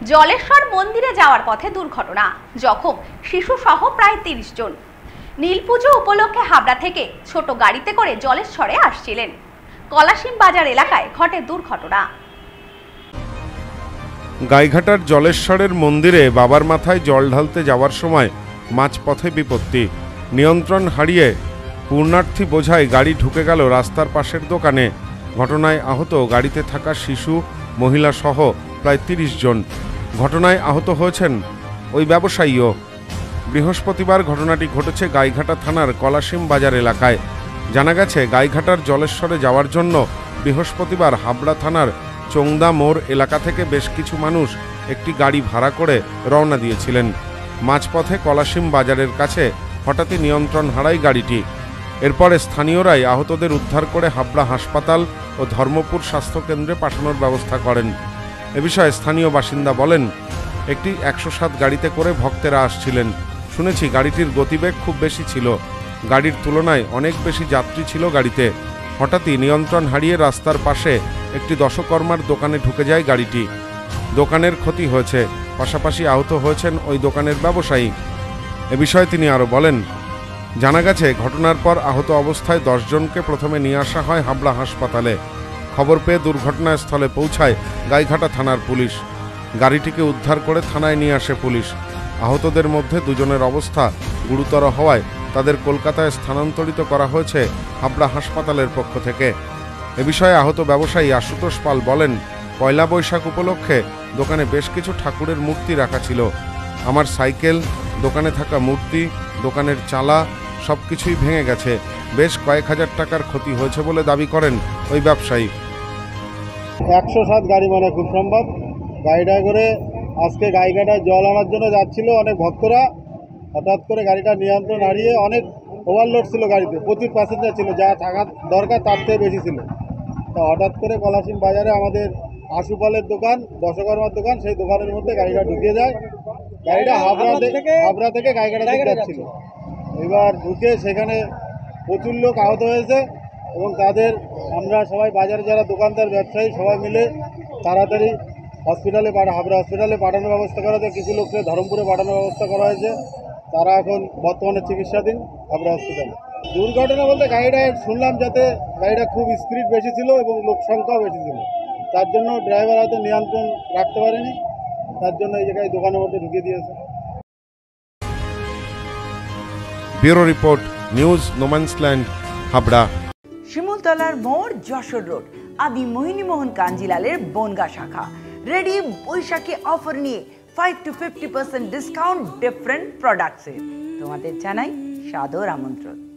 জলেশ্বর মন্দিরে যাওয়ার পথে দুর্ঘটনা, জখম শিশু সহ প্রায় ৩০ জন। নীলপুজো উপলক্ষে হাবড়া থেকে ছোট গাড়িতে করে জলেশ্বরে আসছিলেন। কলাসিম বাজার এলাকায় ঘটে দুর্ঘটনা। গাইঘাটার জলেশ্বরের মন্দিরে বাবার মাথায় জল ঢালতে যাওয়ার সময় মাঝপথে বিপত্তি। নিয়ন্ত্রণ হারিয়ে পূর্ণার্থী বোঝাই গাড়ি ঢুকে গেল রাস্তার পাশের দোকানে। ঘটনায় আহত গাড়িতে থাকা শিশু, মহিলা সহ প্রায় ৩০ জন। ঘটনায় আহত হয়েছেন ওই ব্যবসায়ীও। বৃহস্পতিবার ঘটনাটি ঘটেছে গাইঘাটা থানার কলাসিম বাজার এলাকায়। জানা গেছে, গাইঘাটার জলেশ্বরে যাওয়ার জন্য বৃহস্পতিবার হাবড়া থানার চোংদা মোড় এলাকা থেকে বেশ কিছু মানুষ একটি গাড়ি ভাড়া করে রওনা দিয়েছিলেন। মাঝপথে কলাসিম বাজারের কাছে হঠাৎই নিয়ন্ত্রণ হারায় গাড়িটি। এরপরে স্থানীয়রাই আহতদের উদ্ধার করে হাবড়া হাসপাতাল ও ধর্মপুর স্বাস্থ্যকেন্দ্রে পাঠানোর ব্যবস্থা করেন। এ বিষয়ে স্থানীয় বাসিন্দা বলেন, একটি ১০৭ গাড়িতে করে ভক্তেরা আসছিলেন। শুনেছি গাড়িটির গতিবেগ খুব বেশি ছিল। গাড়ির তুলনায় অনেক বেশি যাত্রী ছিল গাড়িতে। হঠাৎই নিয়ন্ত্রণ হারিয়ে রাস্তার পাশে একটি দশকর্মার দোকানে ঢুকে যায় গাড়িটি। দোকানের ক্ষতি হয়েছে, পাশাপাশি আহত হয়েছেন ওই দোকানের ব্যবসায়ী। এ বিষয়ে তিনি আরও বলেন, জানা গেছে ঘটনার পর আহত অবস্থায় ১০ জনকে প্রথমে নিয়ে আসা হয় হাবড়া হাসপাতালে। খবর পেয়ে দুর্ঘটনাস্থলে পৌঁছায় গাইঘাটা থানার পুলিশ। গাড়িটিকে উদ্ধার করে থানায় নিয়ে আসে পুলিশ। আহতদের মধ্যে ২ জনের অবস্থা গুরুতর হওয়ায় তাদের কলকাতায় স্থানান্তরিত করা হয়েছে হাবড়া হাসপাতালের পক্ষ থেকে। এ বিষয়ে আহত ব্যবসায়ী আশুতোষ পাল বলেন, পয়লা বৈশাখ উপলক্ষে দোকানে বেশ কিছু ঠাকুরের মূর্তি রাখা ছিল। আমার সাইকেল, দোকানে থাকা মূর্তি, দোকানের চালা সবকিছুই ভেঙে গেছে। বেশ কয়েক হাজার টাকার ক্ষতি হয়েছে বলে দাবি করেন ওই ব্যবসায়ী। ১০৭ গাড়ি মানে খুব সম্ভব। গাড়িটা করে আজকে গাইঘাটায় জল আনার জন্য যাচ্ছিল অনেক ভক্তরা। হঠাৎ করে গাড়িটা নিয়ন্ত্রণ হারিয়ে, অনেক ওভারলোড ছিল গাড়িতে, প্রচুর প্যাসেঞ্জার ছিল, যা থাকার দরকার তার থেকে বেশি ছিল। তো হঠাৎ করে কলাসিম বাজারে আমাদের আশুপালের দোকান, দশকর্মার দোকান, সেই দোকানের মধ্যে গাড়িটা ঢুকে যায়। গাড়িটা হাবড়া থেকে গাইঘাটা দিকে যাচ্ছিল। এবার ঢুকে সেখানে প্রচুর লোক আহত হয়েছে এবং তাদের আমরা সবাই বাজারে যারা দোকানদার, ব্যবসায়ী সবাই মিলে তাড়াতাড়ি হসপিটালে হাবড়া হসপিটালে পাঠানোর ব্যবস্থা করা হয়েছে। কিছু লোককে ধর্মপুরে পাঠানোর ব্যবস্থা করা হয়েছে। তারা এখন বর্তমানে চিকিৎসাধীন হাবড়া হসপিটালে। দুর্ঘটনা বলতে গাড়িটা শুনলাম যাতে গাড়িটা খুব স্পিড বেশি ছিল এবং লোক সংখ্যাও বেশি ছিল, তার জন্য ড্রাইভার হয়তো নিয়ন্ত্রণ রাখতে পারেনি, তার জন্য এই জায়গায় দোকানের মধ্যে ঢুকিয়ে দিয়েছে। Bureau report, news no man's land, Habra. শিমুলতলার মোড়, যশোর রোড, আদি মোহিনীমোহন কাঞ্জিলালের বনগা শাখা রেডি বৈশাখী অফার নিয়ে 5 to 50% ডিসকাউন্ট ডিফারেন্ট প্রোডাক্টসে। তোমাদের জানাই সাদর আমন্ত্রণ।